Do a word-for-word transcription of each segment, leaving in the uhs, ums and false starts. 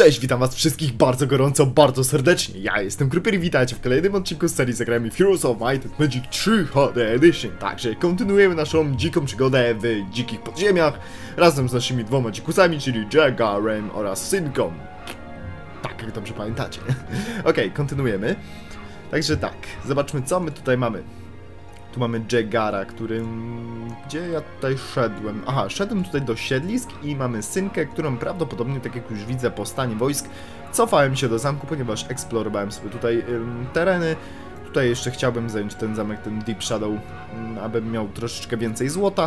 Cześć, witam was wszystkich bardzo gorąco, bardzo serdecznie. Ja jestem Krupier i witajcie w kolejnym odcinku z serii Zagrajmy w Heroes of Might and Magic trzy H D Edition. Także kontynuujemy naszą dziką przygodę w dzikich podziemiach razem z naszymi dwoma dzikusami, czyli Jagarem oraz Synką. Tak, jak dobrze pamiętacie. Okej, okay, kontynuujemy. Także tak, zobaczmy co my tutaj mamy. Tu mamy Jagara, którym... Gdzie ja tutaj szedłem? Aha, szedłem tutaj do siedlisk i mamy Synkę, którą prawdopodobnie, tak jak już widzę po stanie wojsk, cofałem się do zamku, ponieważ eksplorowałem sobie tutaj ym, tereny. Tutaj jeszcze chciałbym zająć ten zamek, ten Deep Shadow, ym, abym miał troszeczkę więcej złota.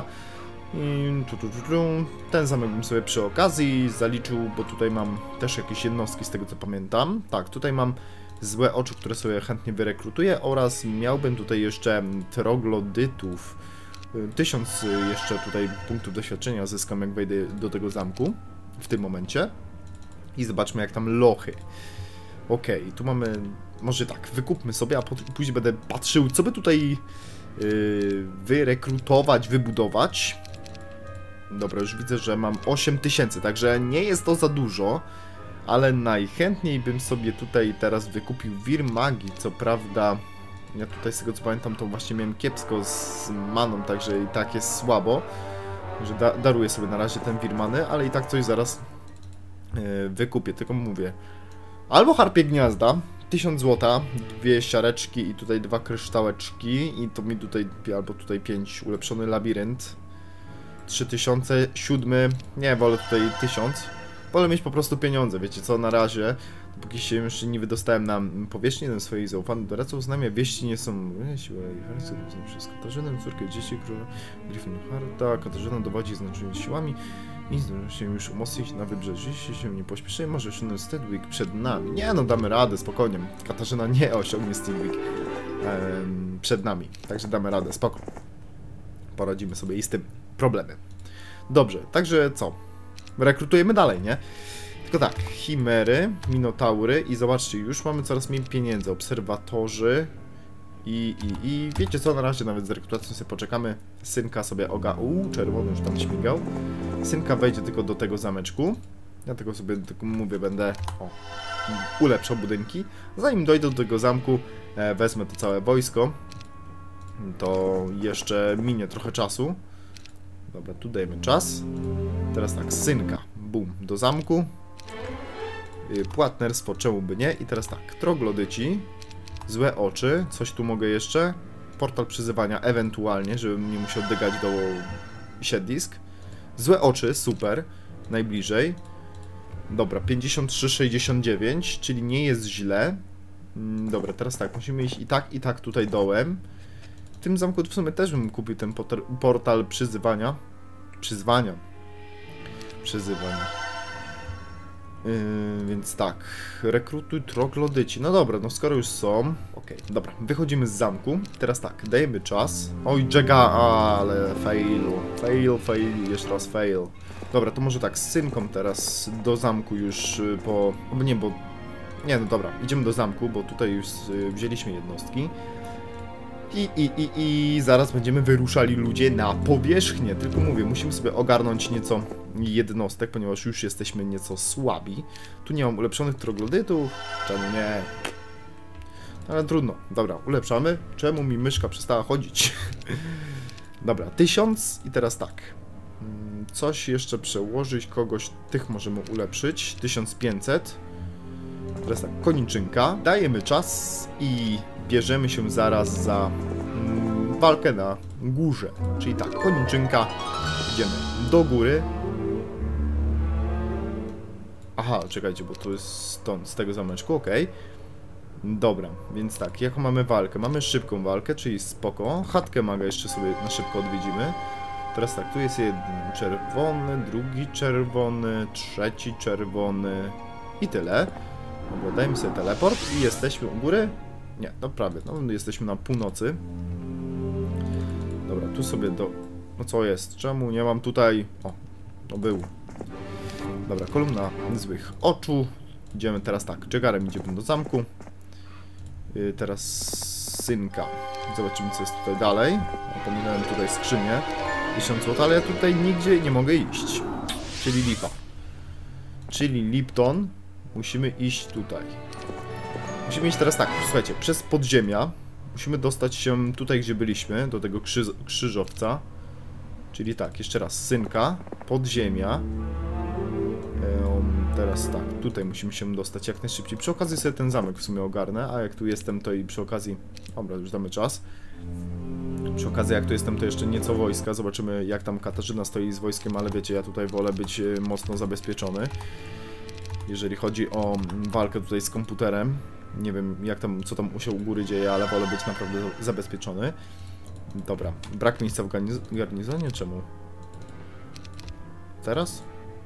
I tu, tu, tu, tu. Ten zamek bym sobie przy okazji zaliczył, bo tutaj mam też jakieś jednostki z tego co pamiętam. Tak, tutaj mam złe oczy, które sobie chętnie wyrekrutuję oraz miałbym tutaj jeszcze troglodytów. Tysiąc jeszcze tutaj punktów doświadczenia zyskam, jak wejdę do tego zamku w tym momencie. I zobaczmy jak tam lochy. Okej, okay, tu mamy... Może tak, wykupmy sobie, a później będę patrzył, co by tutaj yy, wyrekrutować, wybudować. Dobra, już widzę, że mam osiem tysięcy, także nie jest to za dużo. Ale najchętniej bym sobie tutaj teraz wykupił wir magii, co prawda ja tutaj z tego co pamiętam to właśnie miałem kiepsko z maną, także i tak jest słabo, że da daruję sobie na razie ten wir many, ale i tak coś zaraz yy, wykupię, tylko mówię. Albo harpie gniazda, tysiąc złota, dwie siareczki i tutaj dwa kryształeczki i to mi tutaj, albo tutaj pięć, ulepszony labirynt, trzy tysiące, siódmy, nie, wolę tutaj tysiąc. Wolę mieć po prostu pieniądze, wiecie co, na razie, dopóki się jeszcze nie wydostałem na powierzchnię jeden swoich zaufanych doradców, znamia wieści nie są... Siła i charakter przez Katarzynę, córkę dzieci króla Gryffindorta. Katarzyna dowodzi znacznymi siłami i zdąży się już umocnić na wybrzeży. Jeśli się nie pośpieszy, może osiągnąć Steadwick przed nami. Nie no, damy radę, spokojnie. Katarzyna nie osiągnie Steadwick um, przed nami, także damy radę, spoko. Poradzimy sobie i z tym problemem. Dobrze, także co? Rekrutujemy dalej, nie? Tylko tak, chimery, minotaury i zobaczcie, już mamy coraz mniej pieniędzy, obserwatorzy i, i, i wiecie co, na razie nawet z rekrutacją sobie poczekamy. Synka sobie oga... Uuu, czerwony już tam śmigał. Synka wejdzie tylko do tego zameczku. Ja tego sobie, tylko mówię, będę o, ulepszał budynki. Zanim dojdę do tego zamku, e, wezmę to całe wojsko. To jeszcze minie trochę czasu. Dobra, tu dajemy czas. Teraz tak, Synka, bum, do zamku. Yy, płatnerstwo, czemu by nie? I teraz tak, troglodyci, złe oczy, coś tu mogę jeszcze? Portal przyzywania, ewentualnie, żebym nie musiał dygać do siedlisk. Złe oczy, super, najbliżej. Dobra, pięćdziesiąt trzy sześćdziesiąt dziewięć, czyli nie jest źle. Yy, dobra, teraz tak, musimy iść i tak, i tak tutaj dołem. W tym zamku w sumie też bym kupił ten portal przyzywania. Przyzwania. Przyzywania. Yy, więc tak. Rekrutuj troglodyci. No dobra, no skoro już są. Okej, okay, dobra. Wychodzimy z zamku. Teraz tak, dajemy czas. Oj, Jaga, ale fail. Fail, fail, jeszcze raz fail. Dobra, to może tak, z Synką teraz do zamku już po... O, nie, bo... Nie, no dobra, idziemy do zamku, bo tutaj już wzięliśmy jednostki. I, i, i, I zaraz będziemy wyruszali ludzie na powierzchnię. Tylko mówię, musimy sobie ogarnąć nieco jednostek, ponieważ już jesteśmy nieco słabi. Tu nie mam ulepszonych troglodytów. Czemu nie? Ale trudno. Dobra, ulepszamy. Czemu mi myszka przestała chodzić? Dobra, tysiąc i teraz tak. Coś jeszcze przełożyć, kogoś tych możemy ulepszyć. tysiąc pięćset. Teraz tak, koniczynka. Dajemy czas i bierzemy się zaraz za mm, walkę na górze. Czyli tak, koniczynka. Idziemy do góry. Aha, czekajcie, bo to jest stąd, z tego zameczku, okej. Okay. Dobra, więc tak, jaką mamy walkę? Mamy szybką walkę, czyli spoko. Chatkę maga jeszcze sobie na szybko odwiedzimy. Teraz tak, tu jest jeden czerwony, drugi czerwony, trzeci czerwony i tyle. Dobra, dajmy sobie teleport i jesteśmy u góry. Nie, no prawie, no jesteśmy na północy. Dobra, tu sobie do... No co jest? Czemu nie mam tutaj... O, no był. Dobra, kolumna złych oczu. Idziemy teraz tak, Jagarem idziemy do zamku. Yy, teraz Synka. Zobaczymy co jest tutaj dalej. Pominąłem tutaj skrzynię. tysiąc złotych, ale ja tutaj nigdzie nie mogę iść. Czyli lipa. Czyli Lipton. musimy iść tutaj. Musimy iść teraz tak, słuchajcie, przez podziemia. Musimy dostać się tutaj, gdzie byliśmy, do tego krzyż krzyżowca. Czyli tak, jeszcze raz, synka, podziemia. Ehm, teraz tak, tutaj musimy się dostać jak najszybciej. Przy okazji sobie ten zamek w sumie ogarnę, a jak tu jestem, to i przy okazji... Dobra, już damy czas. Przy okazji, jak tu jestem, to jeszcze nieco wojska. Zobaczymy, jak tam Katarzyna stoi z wojskiem, ale wiecie, ja tutaj wolę być mocno zabezpieczony. Jeżeli chodzi o walkę tutaj z komputerem. Nie wiem, jak tam, co tam się u góry dzieje, ale wolę być naprawdę zabezpieczony. Dobra, brak miejsca w garnizonie? Czemu? Teraz?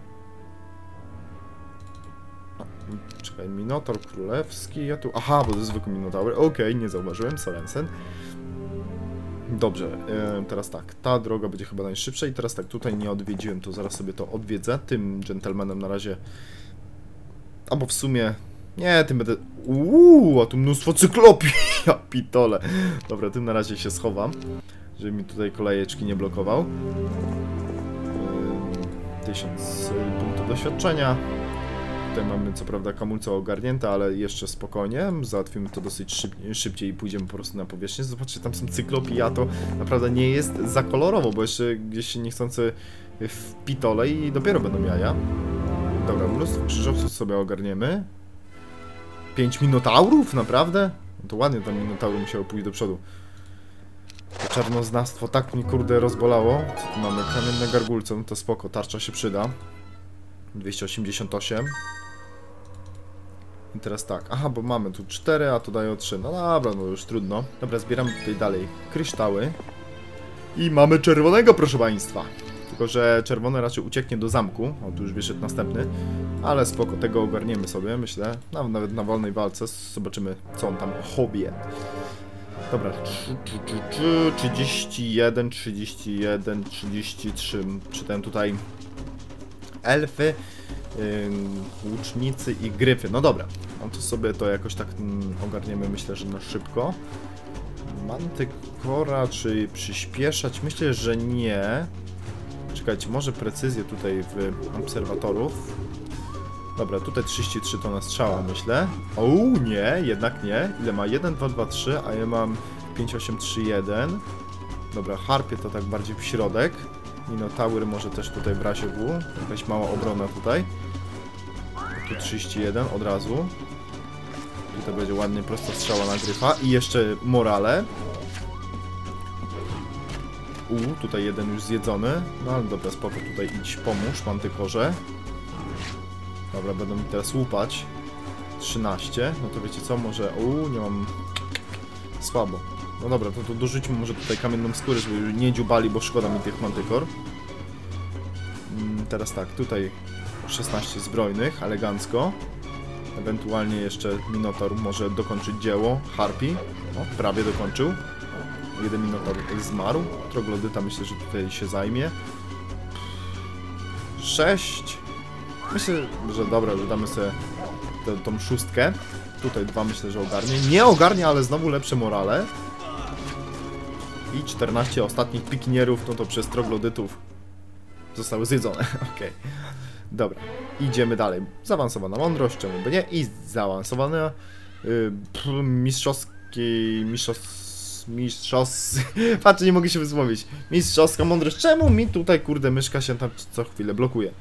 A, czekaj, Minotaur Królewski, ja tu... Aha, bo to jest zwykły Minotaur. Okej, okay, nie zauważyłem, Sorensen. Dobrze, e, teraz tak, ta droga będzie chyba najszybsza i teraz tak, tutaj nie odwiedziłem, to zaraz sobie to odwiedzę. Tym gentlemanem na razie... Albo w sumie... Nie, tym będę... Uuu, a tu mnóstwo cyklopii, ja pitole. Dobra, tym na razie się schowam, żeby mi tutaj kolejeczki nie blokował. Tysiąc punktów doświadczenia. Tutaj mamy co prawda kamulce ogarnięte, ale jeszcze spokojnie. Załatwimy to dosyć szyb szybciej i pójdziemy po prostu na powierzchnię. Zobaczcie, tam są cyklopii, a to naprawdę nie jest za kolorowo, bo jeszcze gdzieś się niechcący w pitole i dopiero będą jaja. Dobra, mnóstwo krzyżowców sobie ogarniemy. Pięć minotaurów? Naprawdę? No to ładnie tam minotaury musiało pójść do przodu. To czarnoznawstwo tak mnie kurde rozbolało. Co tu mamy? Kamienne gargulce, no to spoko, tarcza się przyda. dwieście osiemdziesiąt osiem. I teraz tak, aha, bo mamy tu cztery, a tu dają trzy. No dobra, no już trudno. Dobra, zbieramy tutaj dalej kryształy. I mamy czerwonego, proszę państwa. Tylko że czerwony raczej ucieknie do zamku. O, tu już wyszedł następny. Ale spoko, tego ogarniemy sobie, myślę. Nawet na wolnej walce. Zobaczymy, co on tam hobie. Dobra, trzydzieści jeden, trzydzieści jeden, trzydzieści trzy. Czytałem tutaj elfy, yy, łucznicy i gryfy. No dobra, no to sobie to jakoś tak mm, ogarniemy, myślę, że na szybko. Mantykora, czy przyspieszać? Myślę, że nie. Czekajcie, może precyzję tutaj w obserwatorów. Dobra, tutaj trzydzieści trzy to na strzała, myślę. O, nie, jednak nie. Ile ma? jeden, dwa, dwa, trzy, a ja mam pięć, osiem, trzy, jeden. Dobra, harpie to tak bardziej w środek. Minotaury może też tutaj w razie W. Jakaś mała obrona tutaj. Tu trzydzieści jeden od razu. I to będzie ładnie prosta strzała na gryfa. I jeszcze morale. U, tutaj jeden już zjedzony. No ale dobra, spoko, tutaj idź pomóż Mantykorze. Dobra, będą mi teraz łupać. trzynaście. No to wiecie co, może... U, nie mam... Słabo. No dobra, to, to dorzućmy może tutaj kamienną skórę, żeby nie dziubali, bo szkoda mi tych mantykor. Mm, teraz tak, tutaj szesnaście zbrojnych, elegancko. Ewentualnie jeszcze Minotaur może dokończyć dzieło. Harpi, no, prawie dokończył. Jeden Minotaur zmarł. Troglodyta myślę, że tutaj się zajmie. sześć. Myślę, że dobra, że damy sobie tę, tą szóstkę. Tutaj dwa myślę, że ogarnie. Nie ogarnie, ale znowu lepsze morale. I czternaście ostatnich pikinierów, no to przez troglodytów zostały zjedzone. Okej. Okay. Dobra, idziemy dalej. Zaawansowana mądrość, czemu by nie? I zaawansowane yy, mistrzowski... Mistrzowski... Mistrzowski... Patrzcie, nie mogę się wysłowić. Mistrzowska mądrość. Czemu mi tutaj, kurde, myszka się tam co chwilę blokuje?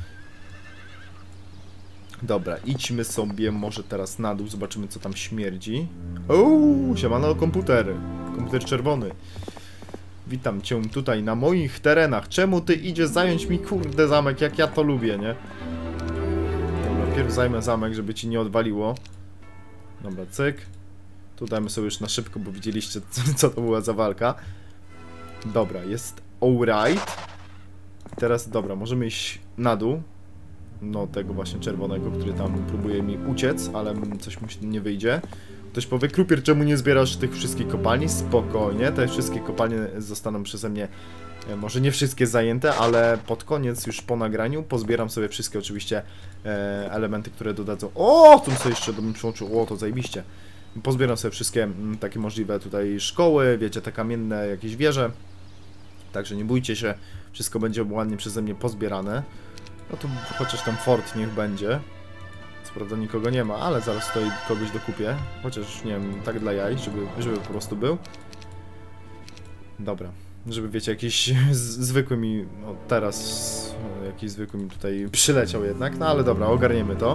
Dobra, idźmy sobie może teraz na dół, zobaczymy co tam śmierdzi. Uuu, siemano komputery. Komputer czerwony. Witam cię tutaj na moich terenach. Czemu ty idziesz zająć mi kurde zamek, jak ja to lubię, nie? Dobra, pierw zajmę zamek, żeby ci nie odwaliło. Dobra, cyk. Tu dajmy sobie już na szybko, bo widzieliście co, co to była za walka. Dobra, jest alright. Teraz, dobra, możemy iść na dół. No, tego właśnie czerwonego, który tam próbuje mi uciec, ale coś mu się nie wyjdzie. Ktoś powie, Krupier, czemu nie zbierasz tych wszystkich kopalni? Spokojnie, te wszystkie kopalnie zostaną przeze mnie, może nie wszystkie zajęte, ale pod koniec, już po nagraniu, pozbieram sobie wszystkie oczywiście e, elementy, które dodadzą. O, tu sobie jeszcze do mnie przyłączył, o, to zajebiście. Pozbieram sobie wszystkie m, takie możliwe tutaj szkoły, wiecie, te kamienne jakieś wieże. Także nie bójcie się, wszystko będzie ładnie przeze mnie pozbierane. No to chociaż tam fort niech będzie. Co prawda nikogo nie ma, ale zaraz tutaj kogoś dokupię. Chociaż, nie wiem, tak dla jaj, żeby, żeby po prostu był. Dobra. Żeby, wiecie, jakiś zwykły mi... No teraz... No, jakiś zwykły mi tutaj przyleciał jednak. No ale dobra, ogarniemy to.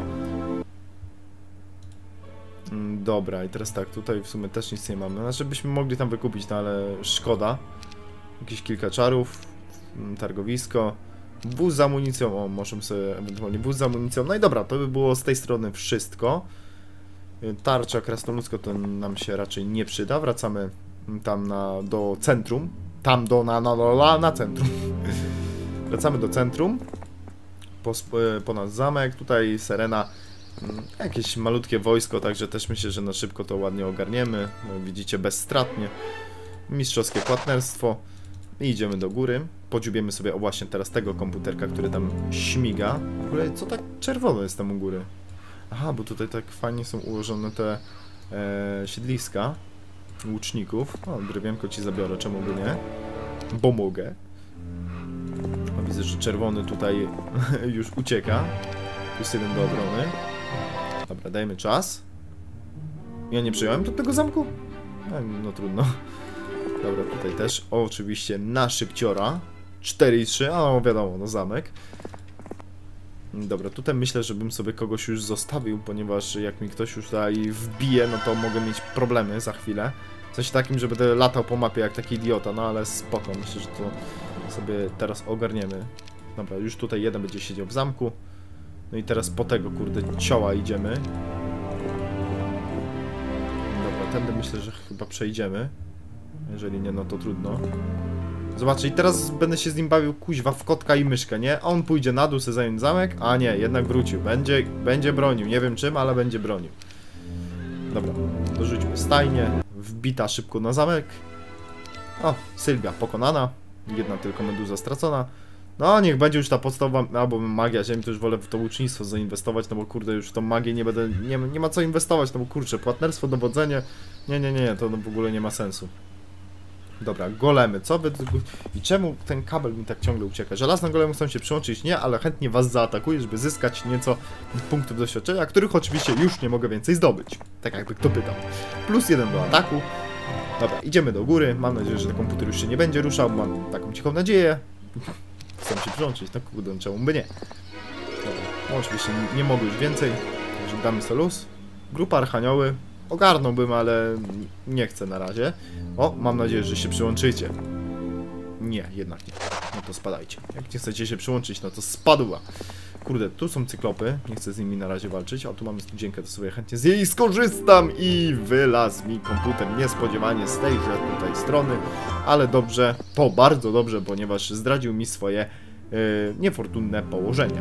Dobra, i teraz tak, tutaj w sumie też nic nie mamy. Znaczy byśmy mogli tam wykupić, no ale szkoda. Jakieś kilka czarów. Targowisko. Wóz z amunicją, o, możemy sobie ewentualnie wóz z amunicją. No i dobra, to by było z tej strony wszystko. Tarcza krasnoludzka to nam się raczej nie przyda. Wracamy tam na, do centrum. Tam do, na, na, na, na centrum. Wracamy do centrum. Po, po nas zamek, tutaj Serena. Jakieś malutkie wojsko, także też myślę, że na szybko to ładnie ogarniemy. No, widzicie, bezstratnie. Mistrzowskie płatnerstwo. I idziemy do góry. Podziubiemy sobie, o właśnie teraz tego komputerka, który tam śmiga. W ogóle co tak czerwono jest tam u góry? Aha, bo tutaj tak fajnie są ułożone te e, siedliska łuczników. O, drewienko ci zabiorę, czemu by nie? Bo mogę. O, widzę, że czerwony tutaj już ucieka. Tu jest jeden do obrony. Dobra, dajmy czas. Ja nie przyjąłem do tego zamku? No, no trudno. Dobra, tutaj też o, oczywiście na szybciora. cztery i trzy, a no wiadomo, no zamek. Dobra, tutaj myślę, żebym sobie kogoś już zostawił, ponieważ jak mi ktoś już tutaj wbije, no to mogę mieć problemy za chwilę. W sensie takim, że będę latał po mapie jak taki idiota, no ale spoko, myślę, że to sobie teraz ogarniemy. Dobra, już tutaj jeden będzie siedział w zamku. No i teraz po tego, kurde, cioła idziemy. Dobra, tędy myślę, że chyba przejdziemy. Jeżeli nie, no to trudno. Zobaczcie, i teraz będę się z nim bawił kuźwa w kotka i myszkę, nie? On pójdzie na dół, se zająć zamek, a nie, jednak wrócił. Będzie, będzie bronił, nie wiem czym, ale będzie bronił. Dobra, dorzućmy stajnię. Wbita szybko na zamek. O, Sylwia pokonana. Jedna tylko meduza stracona. No, niech będzie już ta podstawowa, albo magia ziemi, to już wolę w to łucznictwo zainwestować, no bo kurde, już w tą magię nie będę, nie, nie ma co inwestować, no bo kurczę, płatnerstwo, dowodzenie, nie, nie, nie, to no w ogóle nie ma sensu. Dobra, golemy, co wy... I czemu ten kabel mi tak ciągle ucieka? Żelazne golemy chcą się przyłączyć, nie, ale chętnie was zaatakuję, żeby zyskać nieco punktów doświadczenia, których oczywiście już nie mogę więcej zdobyć. Tak jakby kto pytał. Plus jeden do ataku. Dobra, idziemy do góry, mam nadzieję, że ten komputer już się nie będzie ruszał, mam taką cichą nadzieję. Chcę się przyłączyć, no kurde, czemu by nie? Dobra, no oczywiście nie, nie mogę już więcej, także damy sobie luz. Grupa Archanioły. Ogarnąłbym, ale nie chcę na razie. O, mam nadzieję, że się przyłączycie. Nie, jednak nie. No to spadajcie. Jak nie chcecie się przyłączyć, no to spadła. Kurde, tu są cyklopy. Nie chcę z nimi na razie walczyć. O, tu mamy studzienkę, to sobie chętnie z jej skorzystam. I wylazł mi komputer niespodziewanie z tejże tutaj strony. Ale dobrze, to bardzo dobrze, ponieważ zdradził mi swoje yy, niefortunne położenie.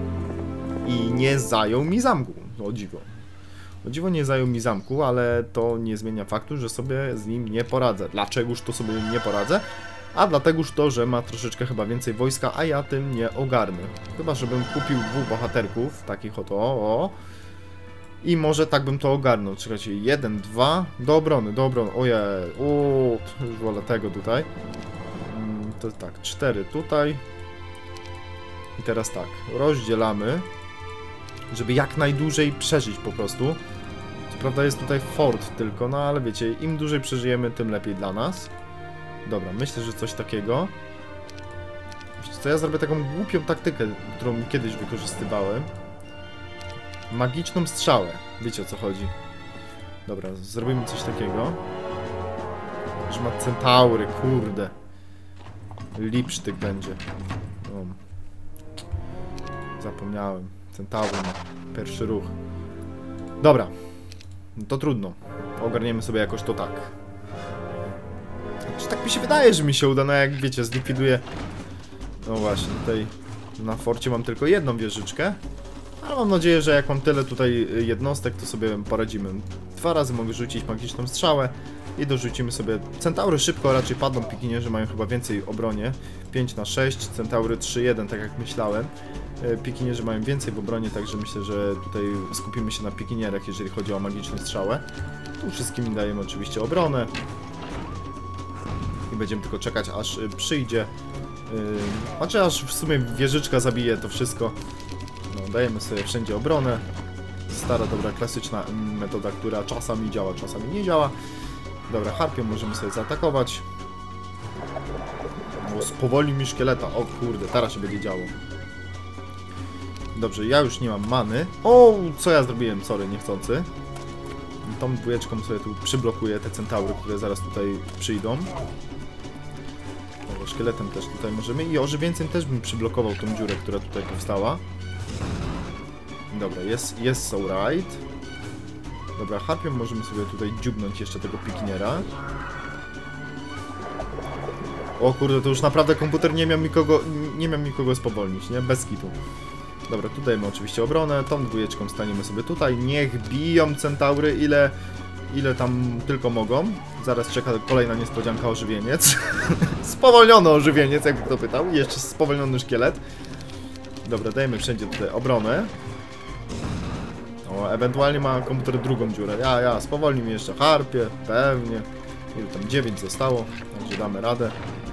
I nie zajął mi zamku. O dziwo. O dziwo nie zajął mi zamku, ale to nie zmienia faktu, że sobie z nim nie poradzę. Dlaczegoż to sobie nie poradzę? A dlategoż to, że ma troszeczkę chyba więcej wojska, a ja tym nie ogarnę. Chyba, żebym kupił dwóch bohaterków, takich oto, o. I może tak bym to ogarnął. Czekajcie, jeden, dwa, do obrony, do obrony. Ojej, uuu, już wolę tego tutaj. To tak, cztery tutaj. I teraz tak, rozdzielamy, żeby jak najdłużej przeżyć po prostu. Co prawda jest tutaj fort tylko, no ale wiecie, im dłużej przeżyjemy, tym lepiej dla nas. Dobra, myślę, że coś takiego. Wiecie co, ja zrobię taką głupią taktykę, którą kiedyś wykorzystywałem. Magiczną strzałę. Wiecie, o co chodzi. Dobra, zrobimy coś takiego. Że ma centaury, kurde. Lipsztyk będzie. O. Zapomniałem. Centaury ma pierwszy ruch. Dobra. No to trudno. Ogarniemy sobie jakoś to tak. Znaczy, tak mi się wydaje, że mi się uda, no jak wiecie, zlikwiduję... No właśnie, tutaj na forcie mam tylko jedną wieżyczkę. Ale mam nadzieję, że jak mam tyle tutaj jednostek, to sobie poradzimy. Dwa razy mogę rzucić magiczną strzałę i dorzucimy sobie... Centaury szybko raczej padną, pikinierzy mają chyba więcej obronie. pięć na sześć, centaury trzy jeden, tak jak myślałem. Pikinierzy mają więcej w obronie, także myślę, że tutaj skupimy się na pikinierach, jeżeli chodzi o magiczną strzałę. Tu wszystkim dajemy oczywiście obronę. I będziemy tylko czekać, aż przyjdzie. Znaczy, aż w sumie wieżyczka zabije to wszystko. No, dajemy sobie wszędzie obronę. Stara, dobra, klasyczna metoda, która czasami działa, czasami nie działa. Dobra, harpią możemy sobie zaatakować. Bo spowolni mi szkieleta. O kurde, teraz się będzie działo. Dobrze, ja już nie mam many. O, co ja zrobiłem? Sorry, niechcący. Tą dwójeczką sobie tu przyblokuję te centaury, które zaraz tutaj przyjdą. Dobra, szkieletem też tutaj możemy. I ożywieńcem też bym przyblokował tą dziurę, która tutaj powstała. Dobra, jest, jest alright. Dobra, harpią możemy sobie tutaj dziubnąć jeszcze tego pikiniera. O kurde, to już naprawdę komputer nie miał nikogo, nie miał nikogo spowolnić, nie? Bez kitu. Dobra, tutaj mamy oczywiście obronę, tą dwójeczką staniemy sobie tutaj. Niech biją centaury ile, ile tam tylko mogą. Zaraz czeka kolejna niespodzianka, ożywieniec. Spowolniony ożywieniec, jakby kto pytał. I jeszcze spowolniony szkielet. Dobra, dajemy wszędzie tutaj obronę. O, ewentualnie ma komputer drugą dziurę. Ja, ja, spowolni mi jeszcze harpie, pewnie. Ile tam? dziewięć zostało, także damy radę.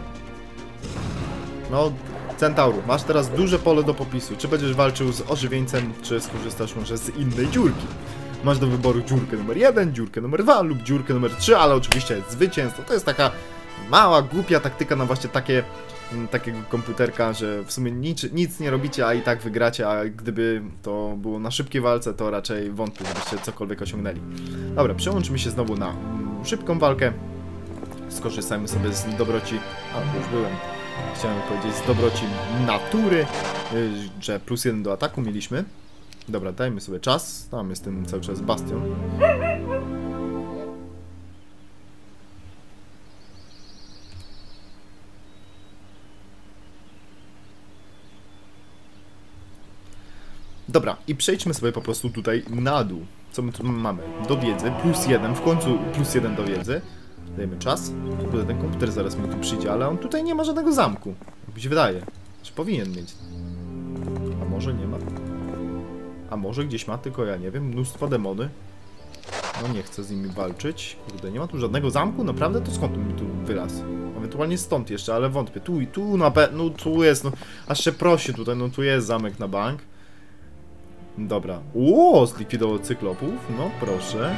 No, Centauru, masz teraz duże pole do popisu. Czy będziesz walczył z ożywieńcem, czy skorzystasz może z innej dziurki? Masz do wyboru dziurkę numer jeden, dziurkę numer dwa lub dziurkę numer trzy, ale oczywiście zwycięstwo. To jest taka mała, głupia taktyka na właśnie takie, takiego komputerka, że w sumie nic, nic nie robicie, a i tak wygracie, a gdyby to było na szybkiej walce, to raczej wątpię, żebyście cokolwiek osiągnęli. Dobra, przełączmy się znowu na mm, szybką walkę. Skorzystajmy sobie z dobroci, a już byłem, chciałem powiedzieć z dobroci natury, że plus jeden do ataku mieliśmy. Dobra, dajmy sobie czas, tam jest ten cały czas bastion. Dobra, i przejdźmy sobie po prostu tutaj na dół. Co my tu mamy? Do wiedzy, plus jeden, w końcu plus jeden do wiedzy. Dajemy czas. Kurde, ten komputer zaraz mi tu przyjdzie, ale on tutaj nie ma żadnego zamku. Jak mi się wydaje. Czy powinien mieć? A może nie ma? A może gdzieś ma, tylko ja nie wiem. Mnóstwo demony. No nie chcę z nimi walczyć. Kurde, nie ma tu żadnego zamku? Naprawdę? To skąd mi tu wylazł? Ewentualnie stąd jeszcze, ale wątpię. Tu i tu na pewno, no tu jest, no. Aż się prosi tutaj, no tu jest zamek na bank. Dobra. Ło, zlikwidował cyklopów. No proszę.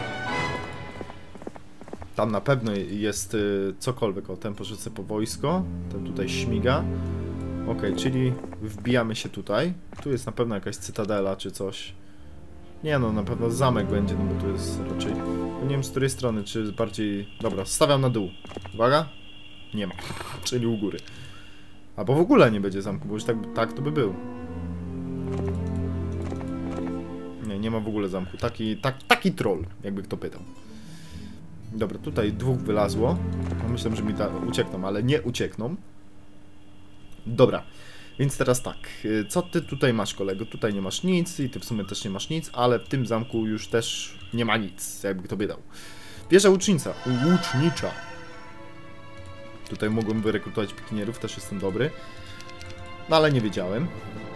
Tam na pewno jest y, cokolwiek. O, ten poszedł po wojsko. Ten tutaj śmiga. Ok, czyli wbijamy się tutaj. Tu jest na pewno jakaś cytadela czy coś. Nie no, na pewno zamek będzie, no bo tu jest raczej... Nie wiem z której strony, czy bardziej... Dobra, stawiam na dół. Uwaga. Nie ma. Czyli u góry. Albo w ogóle nie będzie zamku, bo już tak, tak to by był. Nie, nie ma w ogóle zamku. Taki, tak, taki troll, jakby kto pytał. Dobra, tutaj dwóch wylazło. No myślę, że mi ta uciekną, ale nie uciekną. Dobra, więc teraz tak. Co ty tutaj masz, kolego? Tutaj nie masz nic i ty w sumie też nie masz nic, ale w tym zamku już też nie ma nic, jakby kto by dał. Wieża łucznica. Łucznicza. Tutaj mogłem wyrekrutować pikinierów, też jestem dobry. No ale nie wiedziałem.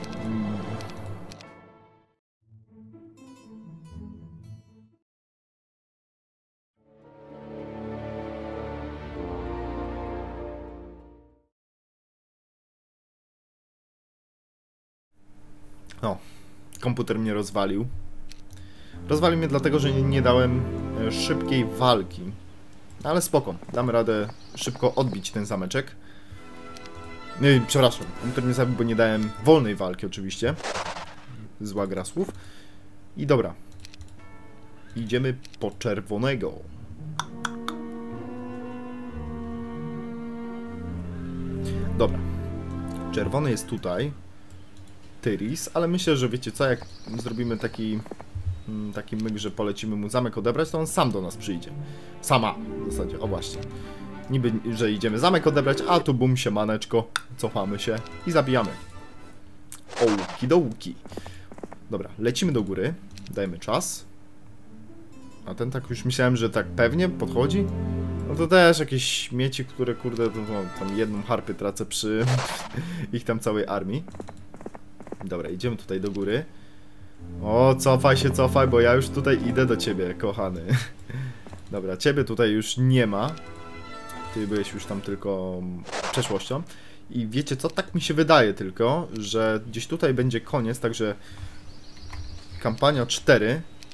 No, komputer mnie rozwalił. Rozwalił mnie dlatego, że nie, nie dałem szybkiej walki. Ale spoko, damy radę szybko odbić ten zameczek. Nie, przepraszam, komputer mnie zabił, bo nie dałem wolnej walki oczywiście. Zła gra słów. I dobra. Idziemy po czerwonego. Dobra. Czerwony jest tutaj. Tyris, ale myślę, że wiecie co, jak zrobimy taki taki myk, że polecimy mu zamek odebrać, to on sam do nas przyjdzie. Sama w zasadzie, o właśnie. Niby, że idziemy zamek odebrać, a tu bum się maneczko, cofamy się i zabijamy. Ołki do łuki. Dobra, lecimy do góry, dajmy czas. A ten tak już myślałem, że tak pewnie podchodzi. No to też jakieś śmieci, które kurde, to, no, tam jedną harpy tracę przy ich tam całej armii. Dobra, idziemy tutaj do góry. O, cofaj się, cofaj, bo ja już tutaj idę do ciebie, kochany. Dobra, ciebie tutaj już nie ma. Ty byłeś już tam tylko przeszłością. I wiecie co, tak mi się wydaje tylko, że gdzieś tutaj będzie koniec, także kampania cztery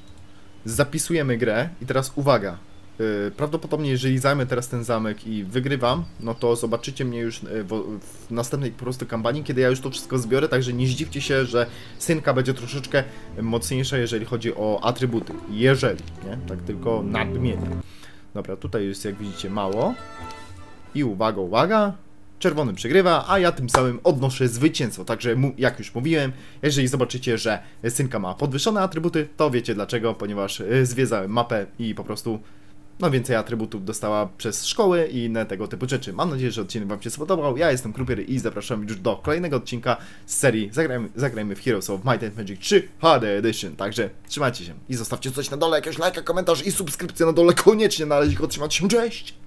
zapisujemy grę i teraz uwaga. Yy, prawdopodobnie jeżeli zajmę teraz ten zamek i wygrywam, no to zobaczycie mnie już yy, w, w następnej po prostu kampanii, kiedy ja już to wszystko zbiorę, także nie zdziwcie się, że synka będzie troszeczkę mocniejsza, jeżeli chodzi o atrybuty. Jeżeli, nie? Tak tylko nadmienię. Dobra, tutaj jest jak widzicie mało. I uwaga, uwaga. Czerwony przegrywa, a ja tym samym odnoszę zwycięstwo. Także jak już mówiłem, jeżeli zobaczycie, że synka ma podwyższone atrybuty, to wiecie dlaczego, ponieważ zwiedzałem mapę i po prostu no więcej atrybutów dostała przez szkoły i inne tego typu rzeczy. Mam nadzieję, że odcinek wam się spodobał. Ja jestem Krupier i zapraszam już do kolejnego odcinka z serii Zagrajmy, zagrajmy w Heroes of Might and Magic trzy H D Edition. Także trzymajcie się i zostawcie coś na dole, jakiegoś lajka, komentarz i subskrypcję na dole koniecznie, na razie otrzymać się, cześć!